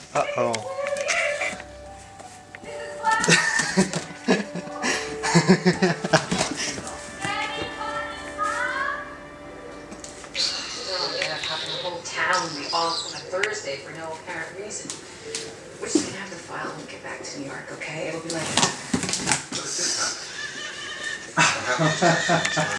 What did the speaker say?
Uh-oh. Having the whole town be off on a Thursday for no apparent reason. We're just gonna have the file when we get back to New York, okay? It'll be like that.